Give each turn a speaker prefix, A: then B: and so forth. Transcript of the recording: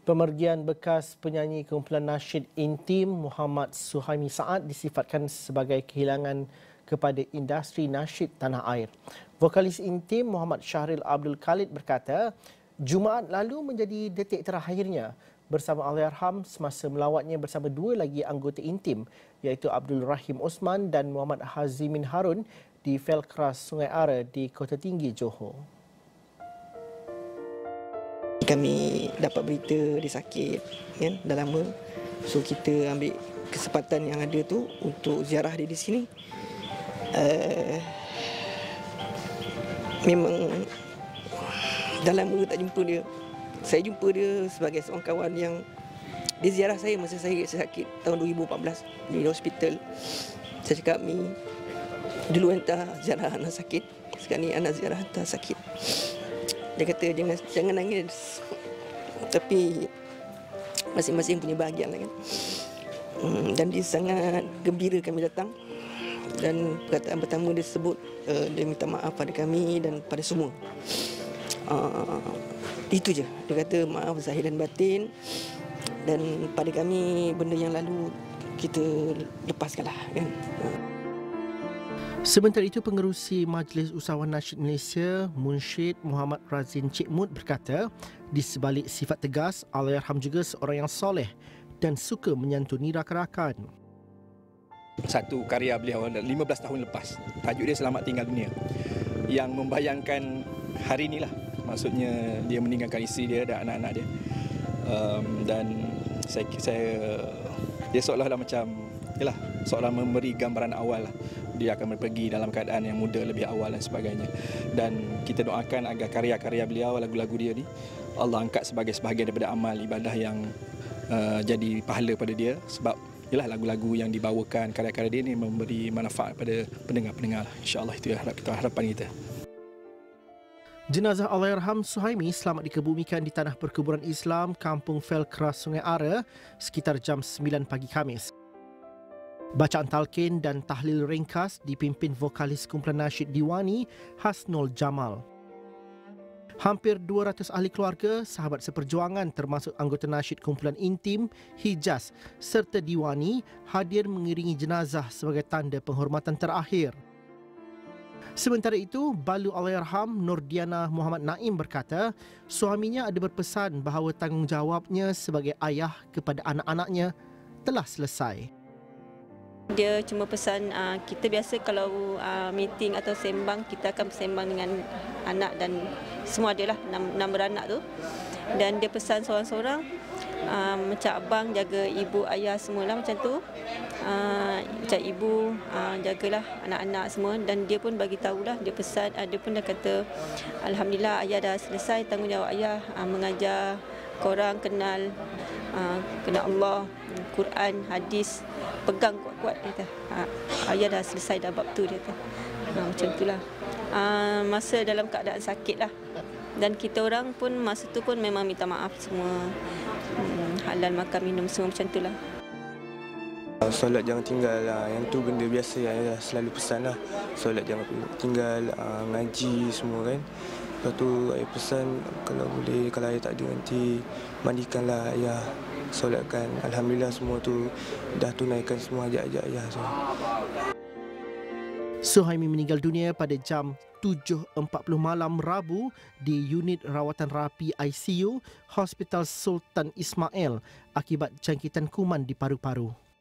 A: Pemergian bekas penyanyi kumpulan nasyid intim Muhammad Suhaimi Saad disifatkan sebagai kehilangan kepada industri nasyid tanah air. Vokalis intim Muhammad Syahril Abdul Khalid berkata, Jumaat lalu menjadi detik terakhirnya bersama Allahyarham semasa melawatnya bersama dua lagi anggota intim iaitu Abdul Rahim Osman dan Muhammad Hazimin Harun di Felkras Sungai Ara di Kota Tinggi, Johor.
B: Kami dapat berita dia sakit kan, dah lama. So kita ambil kesempatan yang ada tu untuk ziarah dia di sini. Memang dah lama tak jumpa dia. Saya jumpa dia sebagai seorang kawan yang dia ziarah saya masa saya sakit tahun 2014 di hospital. Saya cakap, Mi, dulu hantar ziarah anak sakit, sekarang ni anak ziarah hantar sakit. Dia kata jangan nangis. Tapi masing-masing punya bahagian lah kan. Dan dia sangat gembira kami datang. Dan perkataan pertama dia sebut dia minta maaf pada kami dan pada semua. Itu je. Dia kata maaf zahir dan batin. Dan pada kami benda yang lalu kita lepaskanlah kan.
A: Sementara itu, Pengerusi Majlis Usahawan Nasyid Malaysia, Munsyid Muhammad Razin Cik Mut berkata, di sebalik sifat tegas, Allahyarham juga seorang yang soleh dan suka menyantuni rakan-rakan.
C: Satu karya beliau 15 tahun lepas, tajuk dia Selamat Tinggal Dunia, yang membayangkan hari inilah. Maksudnya dia meninggalkan isteri dia dan anak-anak dia. Dan dia seolah-olah macam seolah memberi gambaran awal lah. Dia akan pergi dalam keadaan yang muda lebih awal dan sebagainya. Dan kita doakan agar karya-karya beliau, lagu-lagu dia ni, Allah angkat sebagai sebahagian daripada amal ibadah yang jadi pahala pada dia. Sebab lagu-lagu yang dibawakan, karya-karya dia ni memberi manfaat pada pendengar-pendengar. InsyaAllah itu harapan kita.
A: Jenazah Allahyarham Suhaimi selamat dikebumikan di Tanah Perkuburan Islam Kampung Felkras Sungai Ara sekitar jam 9 pagi Khamis. Bacaan talqin dan tahlil ringkas dipimpin vokalis kumpulan nasyid Diwani Hasnul Jamal. Hampir 200 ahli keluarga, sahabat seperjuangan termasuk anggota nasyid kumpulan intim, Hijaz serta Diwani hadir mengiringi jenazah sebagai tanda penghormatan terakhir. Sementara itu, Balu Allahyarham Nurdiana Muhammad Naim berkata, suaminya ada berpesan bahawa tanggungjawabnya sebagai ayah kepada anak-anaknya telah selesai.
D: Dia cuma pesan kita biasa kalau meeting atau sembang, kita akan bersembang dengan anak dan semua adalah 6 beranak tu. Dan dia pesan seorang-seorang macam abang jaga ibu ayah semualah macam tu. Macam ibu jagalah anak-anak semua, dan dia pun bagi tahulah, dia pesan, dia pun dah kata alhamdulillah ayah dah selesai tanggungjawab ayah mengajar korang kenal Allah, Quran, hadis, pegang kuat-kuat dia kata. Ayah dah selesai dah bab tu dia kata. Macam itulah. Masa dalam keadaan sakit lah. Dan kita orang pun masa tu pun memang minta maaf semua. Halal makan minum semua macam itulah.
E: Solat jangan tinggal lah. Yang tu benda biasa yang ayah selalu pesan lah. Solat jangan tinggal, ngaji semua kan. Lepas tu ayah pesan kalau boleh, kalau ayah tak ada nanti mandikanlah ayah, solatkan. Alhamdulillah semua tu dah tunaikan semua hajat-hajat ayah semua.
A: Suhaimi meninggal dunia pada jam 7.40 malam Rabu di unit rawatan rapi ICU Hospital Sultan Ismail akibat jangkitan kuman di paru-paru.